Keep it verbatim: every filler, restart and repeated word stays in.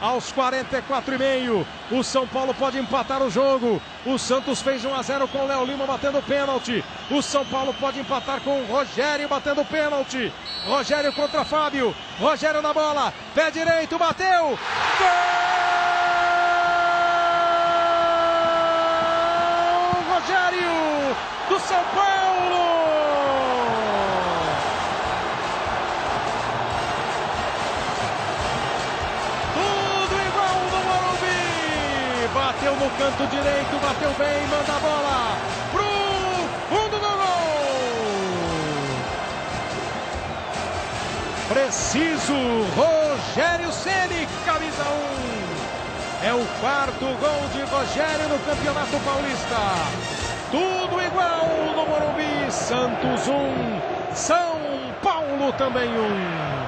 Aos quarenta e quatro e meio, o São Paulo pode empatar o jogo. O Santos fez um a zero com o Léo Lima batendo pênalti. O São Paulo pode empatar com o Rogério batendo pênalti. Rogério contra Fábio. Rogério na bola. Pé direito, bateu. Gol Rogério do São Paulo. Bateu no canto direito, bateu bem, manda a bola pro fundo do gol. Preciso, Rogério Ceni, camisa um. É o quarto gol de Rogério no Campeonato Paulista. Tudo igual no Morumbi. Santos um, São Paulo também um.